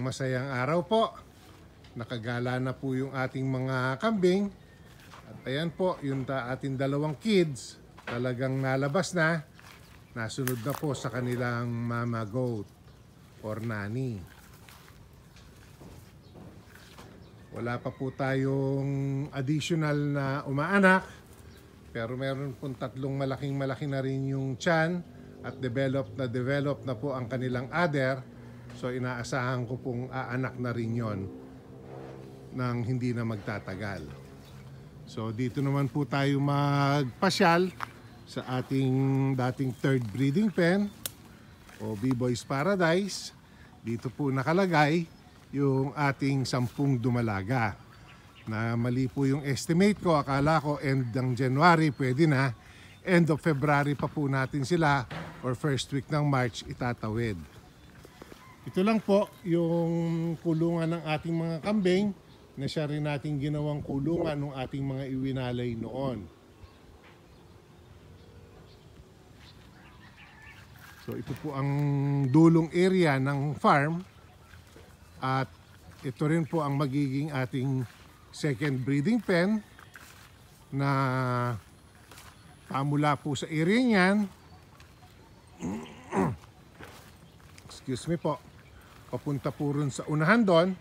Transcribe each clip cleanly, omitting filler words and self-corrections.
masayang araw po. Nakagala na po yung ating mga kambing. At ayan po, yung ating dalawang kids talagang nalabas na. Nasunod na po sa kanilang mama goat or nani. Wala pa po tayong additional na umaanak. Pero meron pong tatlong malaki na rin yung tiyan at develop na po ang kanilang udder. So inaasahan ko pong aanak na rin yon nang hindi na magtatagal. So dito naman po tayo magpasyal sa ating dating third breeding pen o B-Boys Paradise. Dito po nakalagay yung ating 10 dumalaga. Na mali po yung estimate ko. Akala ko end ng January pwede na. End of February pa po natin sila or first week ng March itatawid. Ito lang po yung kulungan ng ating mga kambing na siya rin nating ginawang kulungan ng ating mga iwinalay noon. So ito po ang dulong area ng farm at ito rin po ang magiging ating second breeding pen na pamula po sa area niyan. Excuse me po. Papunta po rin sa unahan doon.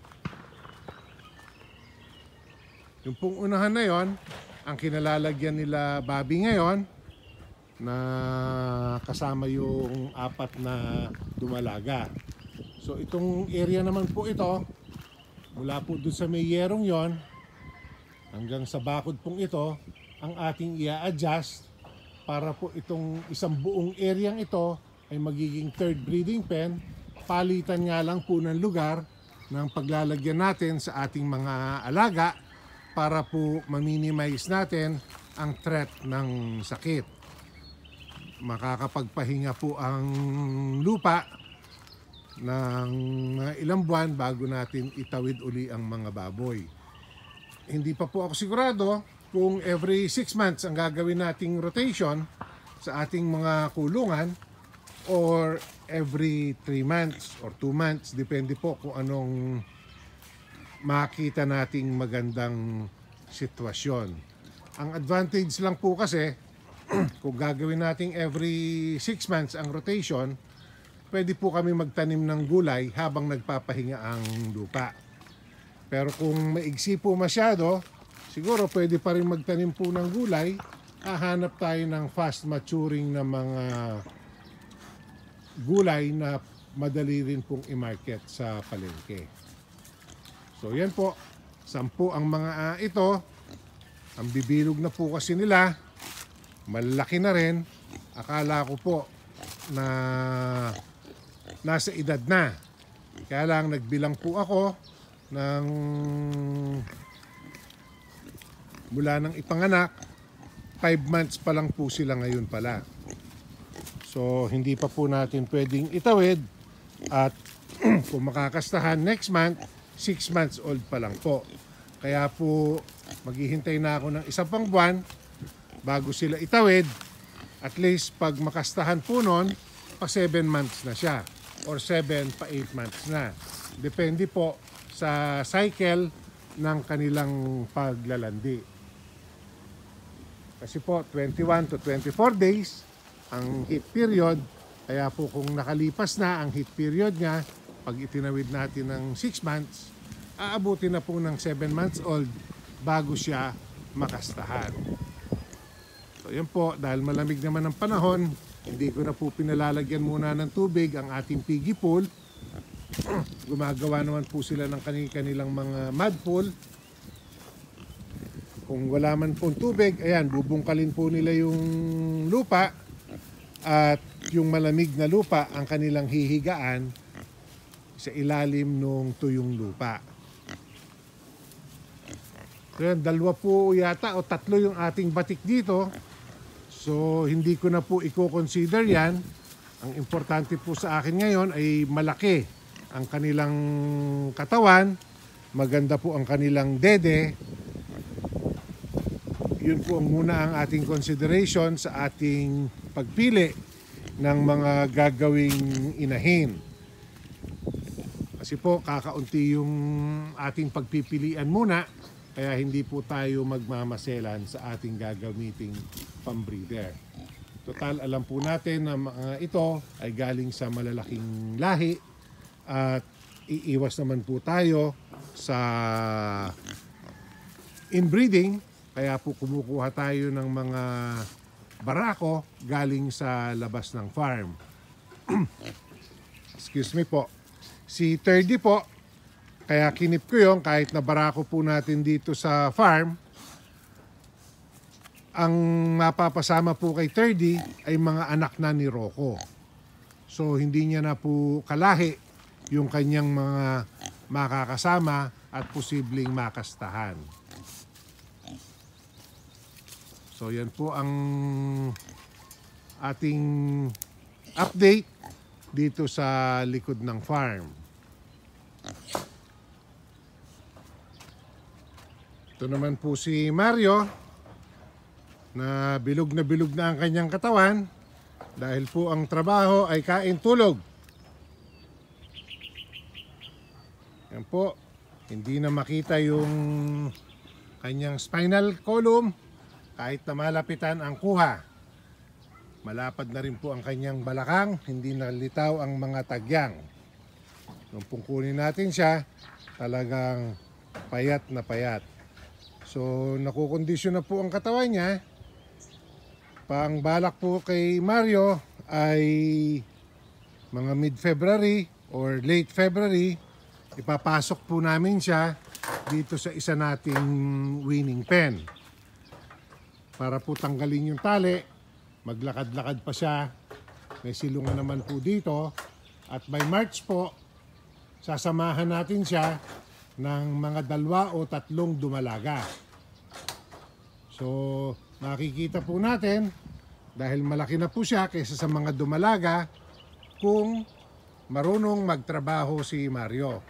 Yung pong unahan na yon, ang kinalalagyan nila Bobby ngayon na kasama yung 4 na dumalaga. So itong area naman po ito, mula po dun sa may yerong yon hanggang sa bakod pong ito, ang ating i-adjust para po itong isang buong area ito ay magiging third breeding pen. Palitan nga lang po ng lugar ng paglalagyan natin sa ating mga alaga para po ma-minimize natin ang threat ng sakit. Makakapagpahinga po ang lupa ng ilang buwan bago natin itawid uli ang mga baboy. Hindi pa po ako sigurado kung every 6 months ang gagawin nating rotation sa ating mga kulungan or every 3 months or 2 months. Depende po kung anong makita nating magandang sitwasyon. Ang advantage lang po kasi kung gagawin nating every 6 months ang rotation, pwede po kami magtanim ng gulay habang nagpapahinga ang lupa. Pero kung maigsi po masyado, siguro pwede pa rin magtanim po ng gulay. Hahanap tayo ng fast maturing na mga gulay na madali rin pong i-market sa palengke. So yan po, 10 ang mga ito. Ang bibilog na po kasi nila, malaki na rin. Akala ko po na nasa edad na. Kaya lang nagbilang po ako ng mula ng ipanganak, 5 months pa lang po sila ngayon pala. So hindi pa po natin pwedeng itawid at kung makakastahan next month, 6 months old pa lang po. Kaya po maghihintay na ako ng 1 pang buwan bago sila itawid. At least pag makastahan po nun, pa 7 months na siya or 7 pa 8 months na. Depende po sa cycle ng kanilang paglalandi. Kasi po 21 to 24 days ang heat period. Kaya po kung nakalipas na ang heat period niya, pag itinawid natin ng 6 months, aabutin na po ng 7 months old bago siya makastahan. So yan po, dahil malamig naman ang panahon, hindi ko na po pinalalagyan muna ng tubig ang ating piggy pool. Gumagawa naman po sila ng kanilang mga mud pool. Kung wala man pong tubig, ayan, bubungkalin po nila yung lupa at yung malamig na lupa ang kanilang hihigaan sa ilalim ng tuyong lupa. So yan, 2 po yata o 3 yung ating batik dito. So hindi ko na po i-consider yan. Ang importante po sa akin ngayon ay malaki ang kanilang katawan, maganda po ang kanilang dede. Yun po muna ang ating consideration sa ating pagpili ng mga gagawing inahin. Kasi po kakaunti yung ating pagpipilian muna, kaya hindi po tayo magmamaselan sa ating gagamiting pambreeder. Total, alam po natin na mga ito ay galing sa malalaking lahi at iiwas naman po tayo sa inbreeding, kaya po kumukuha tayo ng mga barako galing sa labas ng farm. Excuse me po. Si 30 po, kaya kinip ko yun kahit na barako po natin dito sa farm. Ang mapapasama po kay 30 ay mga anak na ni Rocco. So hindi niya na po kalahi yung kanyang mga makakasama at posibleng makastahan. So yan po ang ating update dito sa likod ng farm. Ito naman po si Mario na bilog na ang kanyang katawan dahil po ang trabaho ay kain tulog. Yan po, hindi na makita yung kanyang spinal column kahit na malapitan ang kuha. Malapad na rin po ang kanyang balakang, hindi nalitaw ang mga tagyang. Nung pungkunin natin siya, talagang payat na payat. So nakukondisyon na po ang katawan niya. Pang balak po kay Mario ay mga mid-February or late February, ipapasok po namin siya dito sa isa nating weaning pen. Para po tanggalin yung tali, maglakad-lakad pa siya. May silungan naman po dito. At by March po, sasamahan natin siya ng mga 2 o 3 dumalaga. So, makikita po natin, dahil malaki na po siya kaysa sa mga dumalaga, kung marunong magtrabaho si Mario.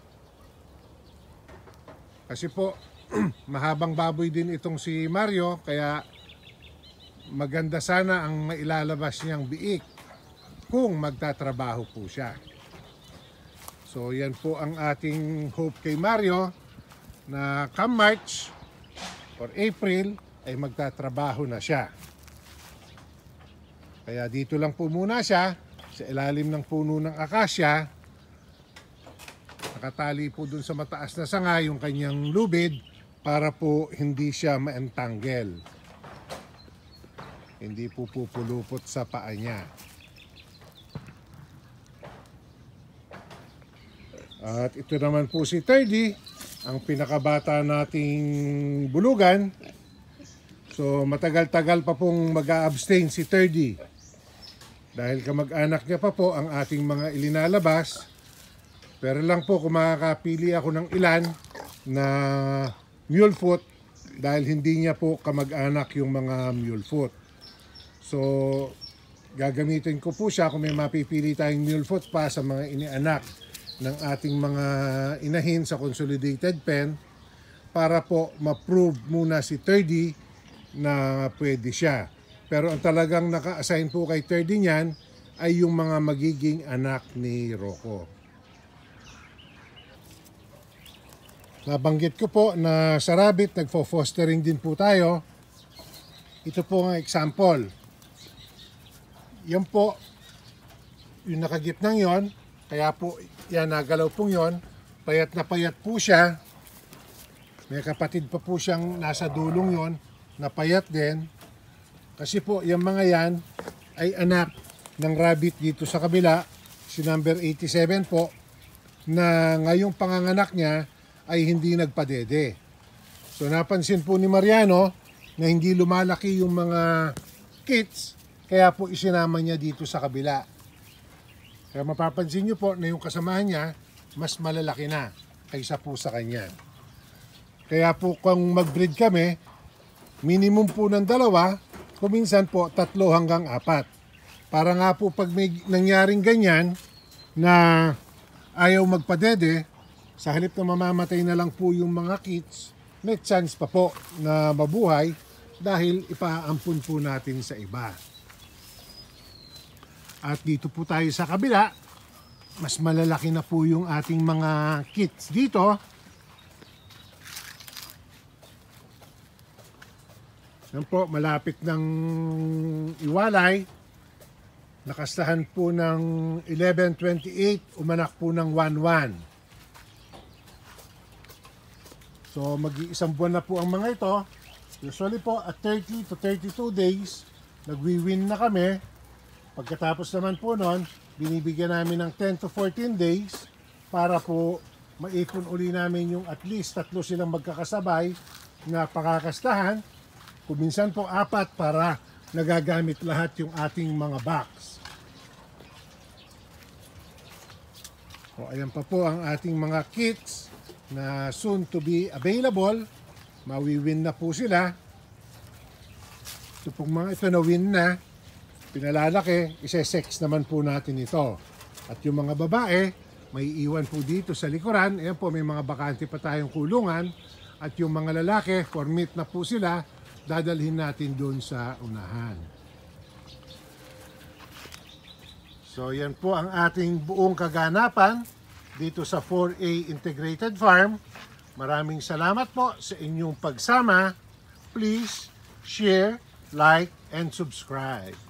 Kasi po, mahabang baboy din itong si Mario, kaya maganda sana ang mailalabas niyang biik kung magtatrabaho po siya. So yan po ang ating hope kay Mario na come March or April ay magtatrabaho na siya. Kaya dito lang po muna siya sa ilalim ng puno ng akasya. Nakatali po dun sa mataas na sanga yung kanyang lubid para po hindi siya ma-entangle. Hindi po pupulupot sa paa niya. At ito naman po si Terdy, ang pinakabata nating bulugan. So matagal-tagal pa pong mag-a-abstain si Terdy. Dahil kamag-anak niya pa po ang ating mga ilinalabas. Pero lang po kung makakapili ako ng ilan na mule foot, dahil hindi niya po kamag-anak yung mga mule foot. So gagamitin ko po siya kung may mapipili tayong mule foot pa sa mga inianak ng ating mga inahin sa consolidated pen para po ma-prove muna si Terdy na pwede siya. Pero ang talagang naka-assign po kay Terdy niyan ay yung mga magiging anak ni Rocco. Nabanggit ko po na sa rabbit nagfo-fostering din po tayo. Ito po ang example. Yan po, yung nakagitnang yon, kaya po yan nagalaw pong yon, payat na payat po siya. May kapatid pa po siyang nasa dulong yon, na payat din. Kasi po yung mga yan ay anak ng rabbit dito sa kabila, si number 87 po, na ngayong panganganak niya ay hindi nagpadede. So napansin po ni Mariano na hindi lumalaki yung mga kits, kaya po isinama niya dito sa kabila. Kaya mapapansin nyo po na yung kasamahan niya mas malalaki na kaysa po sa kanya. Kaya po kung mag-breed kami, minimum po ng 2, kuminsan po 3 hanggang 4. Para nga po pag may nangyaring ganyan na ayaw magpadede, sa halip na mamamatay na lang po yung mga kits, may chance pa po na mabuhay dahil ipaampun po natin sa iba. At dito po tayo sa kabila, mas malalaki na po yung ating mga kits dito. Yan po, malapit ng iwalay. Nakastahan po ng 11:28, umanak po ng 1:1. So mag-iisang buwan na po ang mga ito. Usually po at 30 to 32 days, nagwi-win na kami. Pagkatapos naman po nun, binibigyan namin ng 10 to 14 days para po maipon uli namin yung at least 3 silang magkakasabay na pakakastahan. Kung minsan po 4 para nagagamit lahat yung ating mga box. O ayan pa po ang ating mga kits na soon to be available. Mawi-win na po sila. Ito pong mga ito na win na, pinalalaki, isa-sex naman po natin ito. At yung mga babae, may iwan po dito sa likuran. Ayan po, may mga bakante pa tayong kulungan. At yung mga lalaki, for meat na po sila, dadalhin natin doon sa unahan. So yan po ang ating buong kaganapan dito sa 4A Integrated Farm. Maraming salamat po sa inyong pagsama. Please share, like, and subscribe.